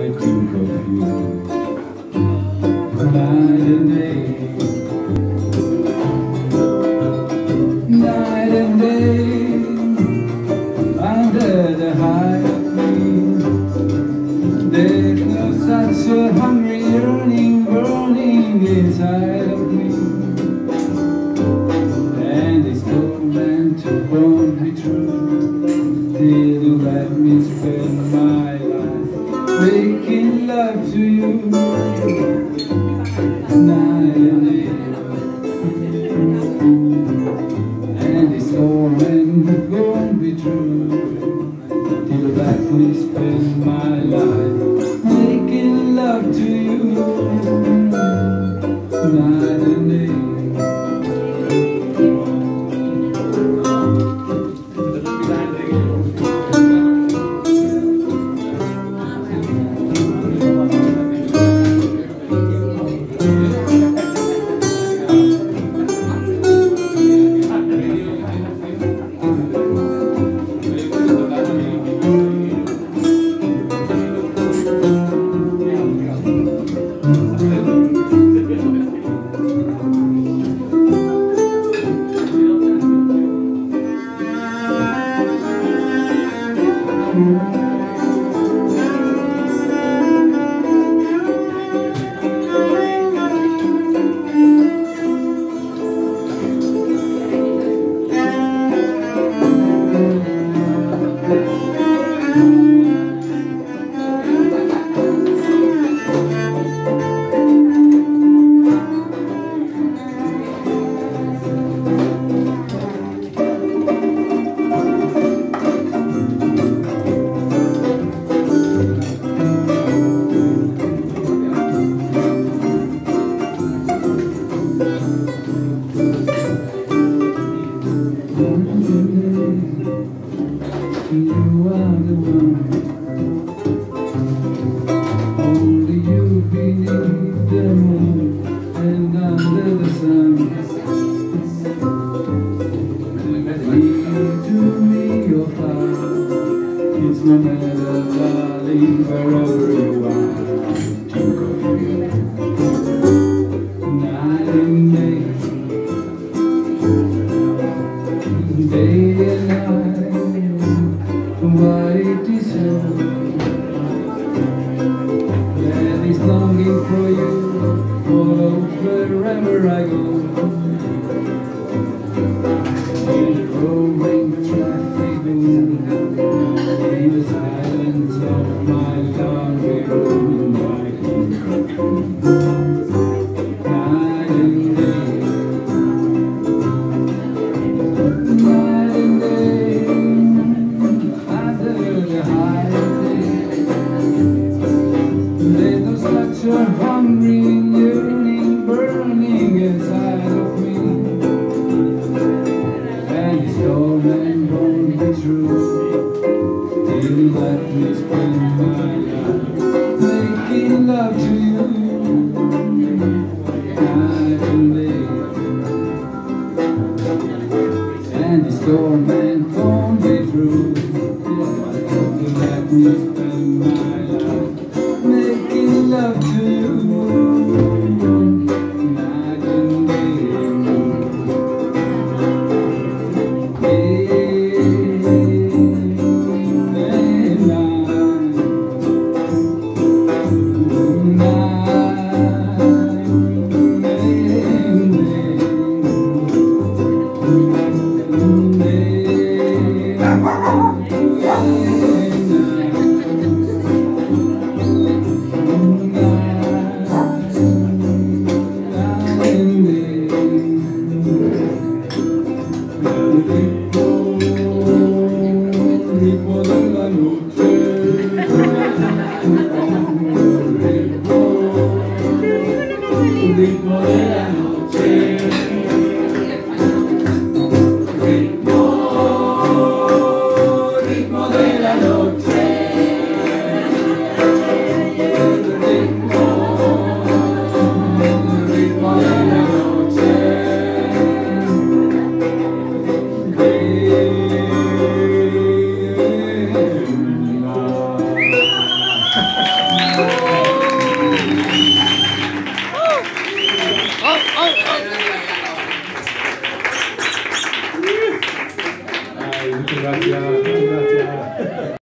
I think of you night and day, night and day, under the high of me. There's no such a hungry yearning burning inside of me, and it's no man to bond me true. Did you let me spend my life making love to you night and day? And it's no man who won't be true. Did you let me spend my life making love to you night and day? You are the one, only you beneath the moon and under the sun. Lead to me your fire, it's no matter, darling, wherever you are. Think of you night and day, day and night. Why it is so that is longing for you follows wherever I go. In the roaring traffic boom, in the silence of my laundry room, I think of you night and day, night and day. Such a hungry yearning burning inside of me, Muchas gracias.